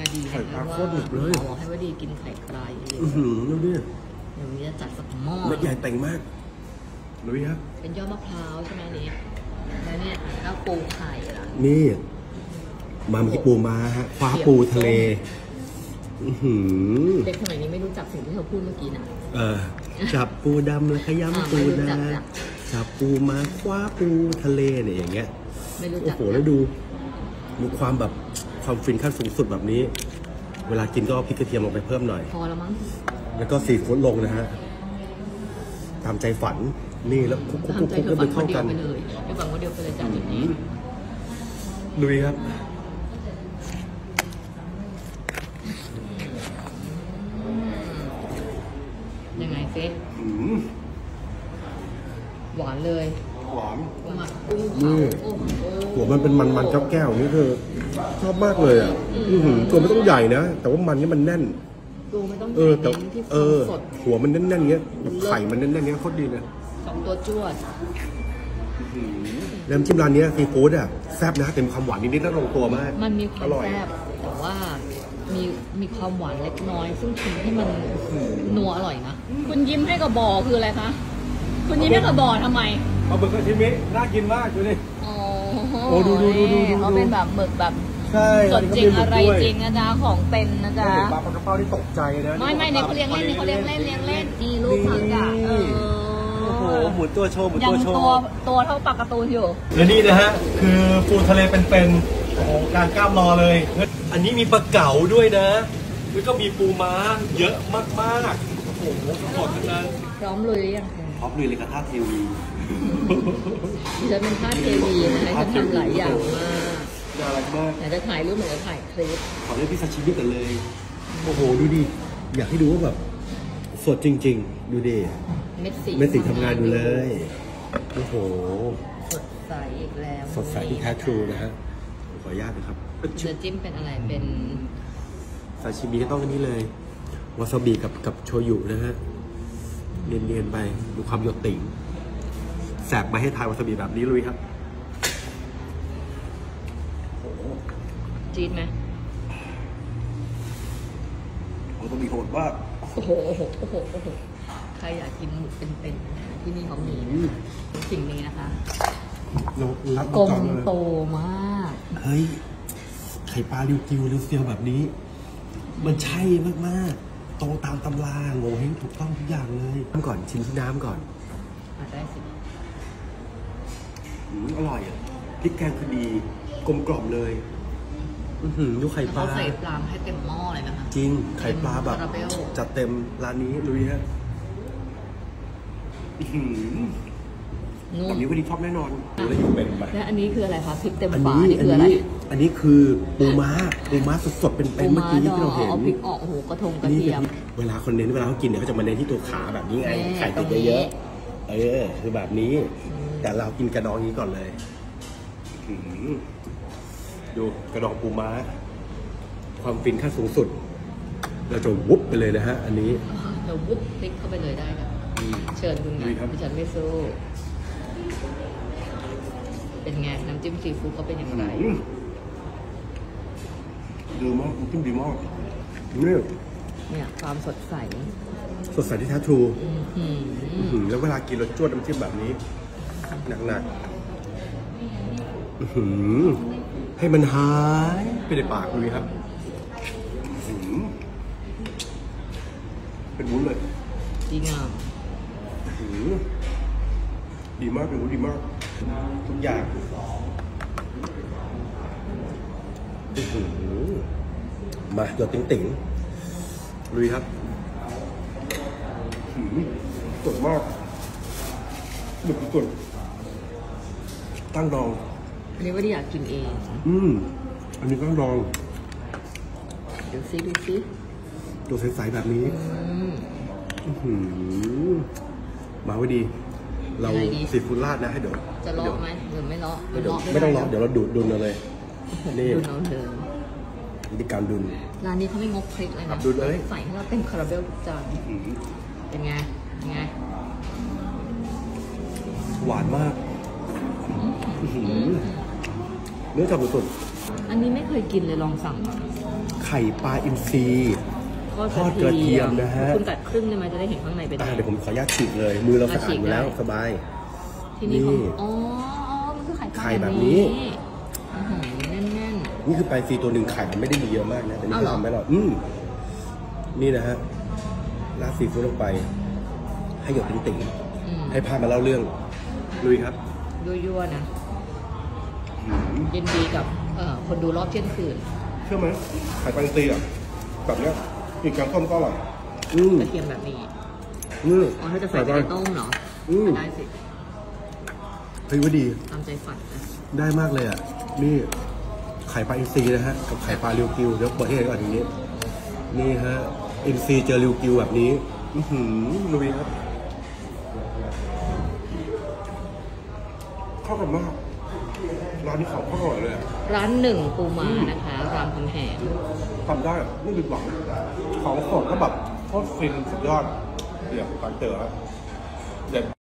ดีไข่ปลาโคตรหนึบเลยบอกให้ว่าดีกินไข่ปลาดูดิเดี๋ยวนี้จะจัดสักหม้อเม็ดใหญ่เต่งมากดูดิครับเป็นยอดมะพร้าวใช่ไหมนี้แล้วเนี่ยแล้วปูไข่ล่ะนี่มาเมื่อกี้ปูมาฮะคว้าปูทะเลเด็กสมัยนี้ไม่รู้จักสิ่งที่เขาพูดเมื่อกี้นะจับปูดำแล้วขย้ำปูดำจับปูมาคว้าปูทะเลเนี่ยอย่างเงี้ยโอ้โหแล้วดูมีความแบบความฟินขั้นสูงสุดแบบนี้เวลากินก็พริกกระเทียมลงไปเพิ่มหน่อยพอแล้วมั้งแล้วก็ซีฟู้ดลงนะฮะตามใจฝันนี่แล้วคุกๆไปเข้ากันเดี๋ยวฝังว่าเดียวไปเลยจ้าจุดนี้ลุยครับยังไงเฟซหวานเลยหวานนี่หัวมันเป็นมันๆแก้วๆนี่คือชอบมากเลยอ่ะตัวไม่ต้องใหญ่นะแต่ว่ามันนี่มันแน่นตัวไม่ต้องใหญ่แต่หัวมันแน่นๆเงี้ยไข่มันแน่นๆเงี้ยโคตรดีเลย 2 ตัวจ้วดน้ำจิ้มร้านนี้ซีฟู้ดอ่ะแซ่บนะเต็มความหวานนิดๆแล้วลงตัวมากมันมีความแซ่บแต่ว่ามีความหวานเล็กน้อยซึ่งทำให้มันนัวอร่อยนะคุณยิ้มให้กับบอคืออะไรคะคุณยิ้มให้กับบอทำไมเอาหมึกกระชิมิน่ากินมากดูดิโอ้ดูเขาเป็นแบบหมึกแบบสดจริงอะไรจริงนะจ๊ะของเป็นนะจ๊ะปลาปลากระเป๋าที่ตกใจนะไม่เนี่ยเขาเลี้ยงเล่นนี่ลูกเขาจ้ะโอ้โหหมุนตัวโชว์ยังตัวเท่าปลาการ์ตูนอยู่และนี่นะฮะคือปูทะเลเป็นๆของการกล้ามรอเลยอันนี้มีปลาเก๋าด้วยนะแล้วก็มีปูม้าเยอะมากๆโอ้โหหมดเลยพร้อมเลยยังพร้อมเลยกับท่าเทวีฉันเป็นท่าเทวีนะฉันทำหลายอย่างมากน่ารักมากอยากจะถ่ายรูปเหมือนจะถ่ายคลิปขอเล่นพิซซ่าชิมิกันเลยโอ้โหดูดิอยากให้ดูว่าแบบสดจริงๆดูดิเม็ดสีทำงานอยู่เลยโอ้โหสดใสอีกแล้วสดใสที่แท้ทรูนะฮะขออนุญาตนะครับเนื้อจิ้มเป็นอะไรเป็นซาชิมิก็ต้องอันนี้เลยวาซาบิกับโชยุนะฮะเนียนๆไปดูความหยดติ๋งแสบมาให้ทายวาซาบิแบบนี้ลุยครับจี๊ดไหมวาซาบิโหดว่าโอ้โหใครอยากกินหมึกเป็นๆที่นี่เขามีสิ่งนี้นะคะกลมโตมากเฮ้ยไข่ปลาริวกิวเซียวแบบนี้มันใช่มากๆโตตามตำราโง่เฮงถูกต้องทุกอย่างเลยน้ำก่อนชิมที่น้ำก่อนได้สิอร่อยอ่ะพริกแกงคือดีกลมกล่อมเลยดูไข่ปลาเขาใส่ปลาให้เต็มหม้อเลยนะคะจริงไข่ปลาแบบจัดเต็มร้านนี้ลุยฮะแบบนี้วันนี้ชอบแน่นอนแล้วอยู่เป็นไปและอันนี้คืออะไรคะพริกเต็มฝานี่คืออะไรอันนี้คือปูม้าสดๆเป็นเมื่อกี้ที่เราเห็นเอาพริกออกโอ้โหกระเทียมเวลาเขากินเนี่ยเขาจะมาเน้นที่ตัวขาแบบนี้ไงไข่ติดเยอะๆคือแบบนี้แต่เรากินกระดองนี้ก่อนเลยดูกระดองปูม้าความฟินขั้นสูงสุดเราจะวุบไปเลยนะฮะอันนี้เราวุบพลิกเข้าไปเลยได้ครับเชิญคุณนะดิฉันไม่สู้เป็นไงน้ำจิ้มซีฟู้ดเขาเป็นอย่างไรดีมากน้ำจิ้มดีมากเนี่ยความสดใสที่แท้ทรูแล้วเวลากินรสจ้วดน้ำจิ้มแบบนี้หนักให้มันหายไปในปากดูครับเป็นวุ้นเลยดีงามดีมากเป็นวุ้นดีมากทุกอย่างมาหยดติ๋งลุยครับสดมากหนึบสุดตั้งดองอันนี้ว่าที่อยากกินเองอันนี้ตั้งดองดูซิตัวใสๆแบบนี้มาไว้ดีเราซีฟู้ดราดนะให้เดี๋ยวจะเลาะไหมหรือไม่เลาะไม่ต้องเลาะเดี๋ยวเราดุนเอาเลยนี่ดุนเอาเลยวิธีการดุนร้านนี้เขาไม่งกพริกเลยนะดุนเลยใส่ให้เราเต็มคาราเบลทุกจานเป็นไงหวานมากเนื้อจับสุดอันนี้ไม่เคยกินเลยลองสั่งไข่ข่ปลาอินทรีทอดกระเทียมนะฮะคุณกัดครึ่งได้ไหมจะได้เห็นข้างในเป็นยังไงเดี๋ยวผมขออนุญาตฉีกเลยมือเราสะอาดอยู่แล้วสบายที่นี่อ๋อมันคือไข่แบบนี้แน่นๆนี่คือปลาอินทรีตัวหนึ่งไข่มันไม่ได้มีเยอะมากนะแต่นี่ทำไม่หรอกนี่นะฮะราดซีฟู้ดลงไปให้หยดติ่งๆให้พามาเล่าเรื่องลุยครับยั่วๆนะยินดีกับคนดูรอบเที่ยงคืนเชื่อไหมไข่ปลาอินทรีอ่ะแบบเนี้ยอีกแกงต้มก็อร่อยกระเทียมแบบนี้อ๋อถ้าจะใส่ในต้มเหรอได้สิเฮ้ยว่าดีตามใจฝันนะได้มากเลยอ่ะนี่ไข่ปลาอินทรีนะฮะกับไข่ปลาริวกิวเดี๋ยวเปิดให้ก่อนทีนี้นี่ฮะอินทรีเจอริวกิวแบบนี้ลุยครับเข้ากันมากร้านนี้ของอร่อยเลยร้านหนึ่งปูม้านะคะรามคำแหงทำได้ไม่ผิดหวังของสดก็แบบโคตรฟินสุดยอดเดี๋ยวการเจอครับเด็ด